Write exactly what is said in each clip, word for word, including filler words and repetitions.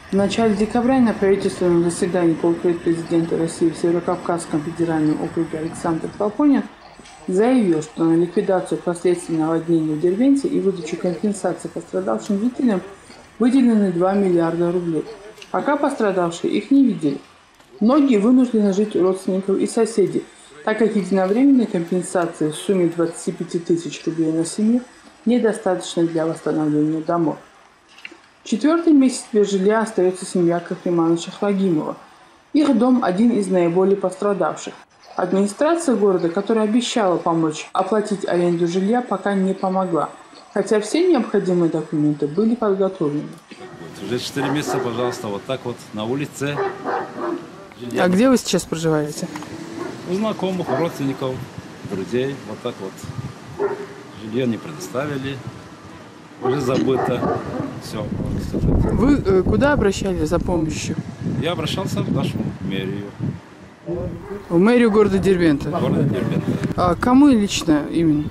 В начале декабря на правительственном заседании полпред-президента России в Северокавказском федеральном округе Александр Толпонин заявил, что на ликвидацию последствий наводнения в Дербенте и выдачу компенсации пострадавшим жителям выделены два миллиарда рублей. Пока пострадавшие их не видели. Многие вынуждены жить у родственников и соседей, так как единовременной компенсации в сумме двадцати пяти тысяч рублей на семью недостаточно для восстановления домов. Четвертый месяц без жилья остается семья Кахримановича Хлагимова. Их дом один из наиболее пострадавших. Администрация города, которая обещала помочь оплатить аренду жилья, пока не помогла, хотя все необходимые документы были подготовлены. Уже четыре месяца, пожалуйста, вот так вот на улице. А где вы сейчас проживаете? У знакомых, у родственников, друзей. Вот так вот. Жилье не предоставили. Уже забыто. Все. Вы э, куда обращались за помощью? Я обращался в нашу мэрию. В мэрию города Дербента? Города Дербента. А кому лично именно?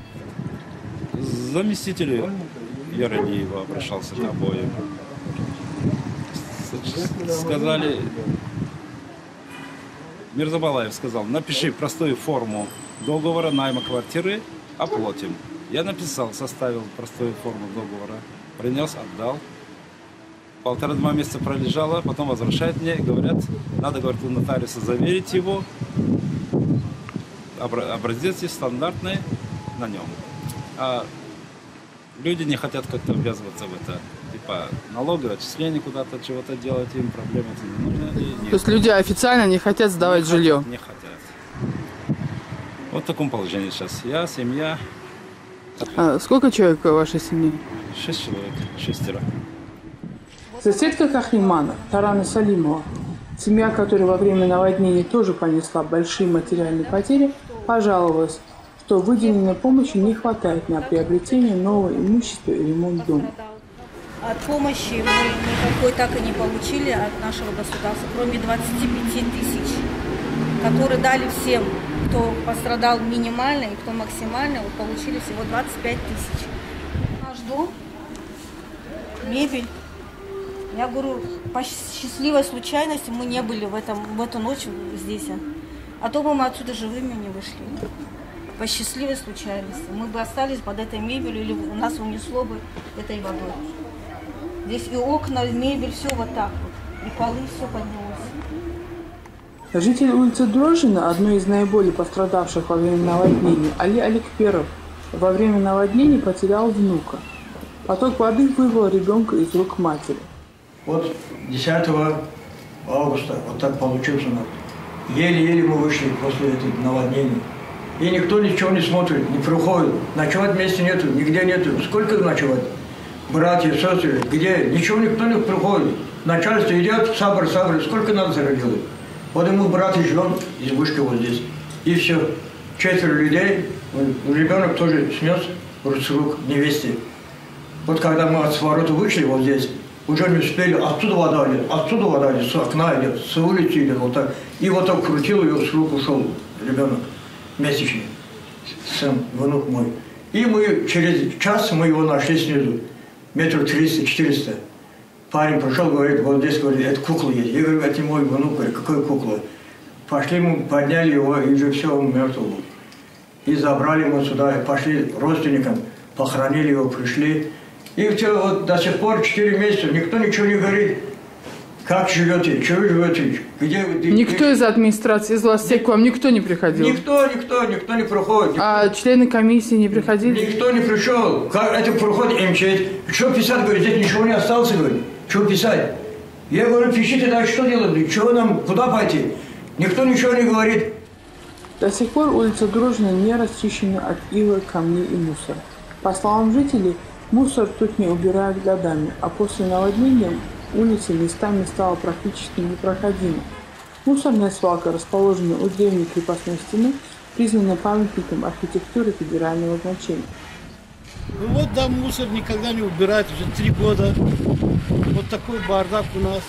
Заместителю Яралиева обращался к обоим. Сказали, Мирзабалаев сказал, напиши простую форму договора найма квартиры, оплатим. Я написал, составил простую форму договора, принес, отдал. Полтора-два месяца пролежало, потом возвращают мне, говорят, надо, говорит, у нотариуса заверить его, образец есть стандартный на нем. А люди не хотят как-то ввязываться в это. Типа налоговое отчисление куда-то, чего-то делать, им проблемы не нужно. То есть люди официально не хотят сдавать не жилье? Хотят, не хотят. Вот в таком положении сейчас. Я, семья. А сколько человек в вашей семье? Шесть человек, шестеро. Соседка Кахримана, Тарана Салимова, семья которой во время наводнения тоже понесла большие материальные потери, пожаловалась, что выделенной помощи не хватает на приобретение нового имущества и ремонт дома. От помощи мы никакой так и не получили от нашего государства, кроме двадцати пяти тысяч, которые дали всем, кто пострадал минимально и кто максимально, вот получили всего двадцать пять тысяч. Наш дом, мебель. Я говорю, по счастливой случайности мы не были в, этом, в эту ночь здесь. А то бы мы отсюда живыми не вышли. По счастливой случайности. Мы бы остались под этой мебелью или нас унесло бы этой водой. Здесь и окна, и мебель, все вот так вот. И полы, все поднялось. Житель улицы Дрожжина, одной из наиболее пострадавших во время наводнения, Али Аликперов, во время наводнения потерял внука. Поток воды вырвал ребенка из рук матери. Вот десятого августа вот так получилось у нас. Еле-еле мы вышли после этого наводнения. И никто ничего не смотрит, не приходит. Ночевать места нету, нигде нету. Сколько ночевать? Братья, сестры, где? Ничего никто не приходит. Начальство идет, сабр, сабр, сколько надо заработать. Вот и мы, брат, живем, избушка вот здесь. И все. Четверо людей, ребенок тоже снес с рук невесте. Вот когда мы от сворота вышли вот здесь, уже не успели, оттуда вода идет, оттуда вода идет, с окна идет, с улицы идет, вот так. И вот так крутил ее, с рук ушел ребенок месячный, сын, внук мой. И мы через час мы его нашли снизу, метров триста-четыреста. Парень пришел, говорит, вот здесь, говорит, это кукла есть. Я говорю, это мой внук, говорит, какая кукла? Пошли мы, подняли его, и уже все, он мертв был. И забрали его сюда, и пошли родственникам, похоронили его, пришли. И все, вот до сих пор четыре месяца, никто ничего не говорит. Как живете, что вы живете, где вы... Никто из администрации, из властей к вам никто не приходил? Никто, никто, никто не приходит. Никто. А члены комиссии не приходили? Никто не пришел. Как это проходит МЧС? Что писать, говорит, здесь ничего не осталось, говорит. Что писать? Я говорю, пишите, да что делать, чего нам, куда пойти? Никто ничего не говорит. До сих пор улица Дрожжина не расчищена от ила, камней и мусора. По словам жителей, мусор тут не убирают годами, а после наводнения улица местами стала практически непроходимой. Мусорная свалка, расположенная у древней крепостной стены, признана памятником архитектуры федерального значения. Ну вот, да, мусор никогда не убирают, уже три года. Вот такой бардак у нас.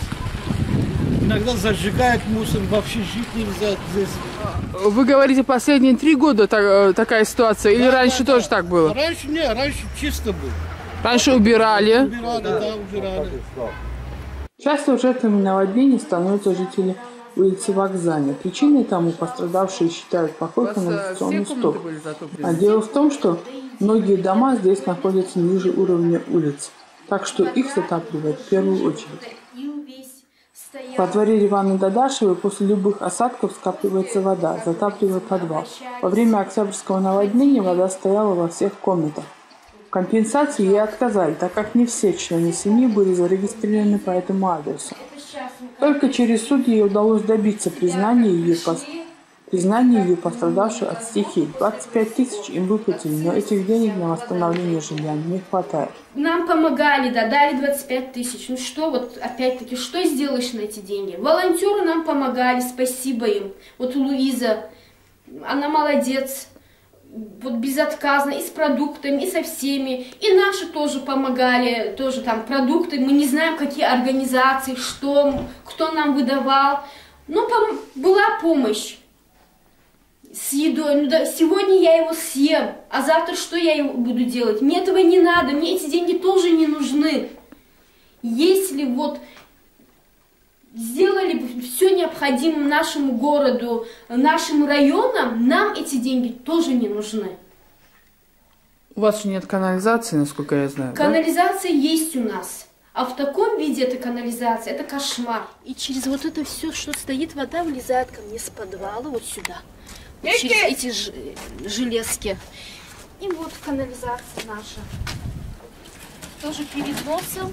Иногда зажигают мусор, вообще жить нельзя здесь. Вы говорите, последние три года так, такая ситуация, или да, раньше да, тоже да. так было? Раньше не, раньше чисто было. Раньше убирали. Убирали, да, убирали. Часто жертвами наводнений становятся жители улицы Вокзальной. Причиной тому пострадавшие считают плохой канализационный сток. А дело в том, что многие дома здесь находятся ниже уровня улиц, так что их затапливает в первую очередь. Во дворе Риваны Дадашевой после любых осадков скапливается вода, затапливая подвал. Во время октябрьского наводнения вода стояла во всех комнатах. В компенсации ей отказали, так как не все члены семьи были зарегистрированы по этому адресу. Только через суд ей удалось добиться признания ее, пос... признания ее пострадавшей от стихий. двадцать пять тысяч им выплатили, но этих денег на восстановление жилья не хватает. Нам помогали, да, дали двадцать пять тысяч. Ну что, вот опять-таки, что сделаешь на эти деньги? Волонтеры нам помогали, спасибо им. Вот Луиза, она молодец. Вот безотказно, и с продуктами, и со всеми. И наши тоже помогали, тоже там продукты. Мы не знаем, какие организации, что, кто нам выдавал. Но пом- была помощь с едой. Ну, да, сегодня я его съем, а завтра что я его буду делать? Мне этого не надо, мне эти деньги тоже не нужны. Если вот сделали бы все необходимое нашему городу, нашим районам, нам эти деньги тоже не нужны. У вас же нет канализации, насколько я знаю, Канализация да? есть у нас. А в таком виде эта канализация, это кошмар. И через вот это все, что стоит, вода влезает ко мне с подвала вот сюда. Вот через эти ж железки. И вот канализация наша. Тоже перед носом.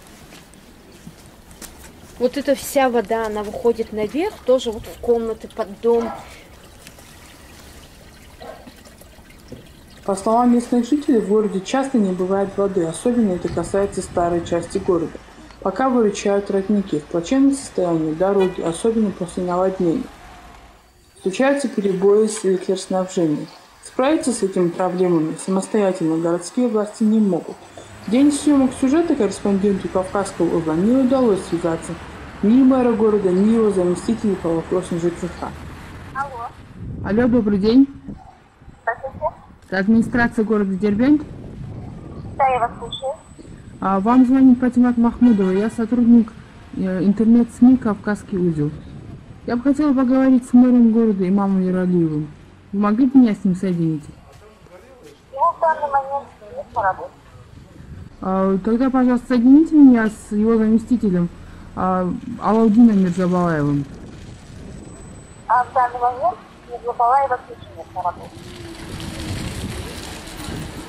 Вот эта вся вода, она выходит наверх, тоже вот в комнаты, под дом. По словам местных жителей, в городе часто не бывает воды, особенно это касается старой части города. Пока выручают родники, в плачевном состоянии дороги, особенно после наводнений. Случаются перебои с электроснабжением. Справиться с этими проблемами самостоятельно городские власти не могут. В день съемок сюжета корреспонденту Кавказского угла не удалось связаться ни мэра города, ни его заместителей по вопросам ЖКХ. Алло. Алло, добрый день. Здравствуйте. Это администрация города Дербент. Да, я вас слушаю. А вам звонит Патимат Махмудова. Я сотрудник интернет-СМИ «Кавказский узел». Я бы хотела поговорить с мэром города Имамом Ералиевым. Вы могли бы меня с ним соединить? Ему в данный момент нет на работе. А, тогда, пожалуйста, соедините меня с его заместителем а, Алаудином Мирзабалаевым. А в данный момент Мирзабалаева вообще нет на работе.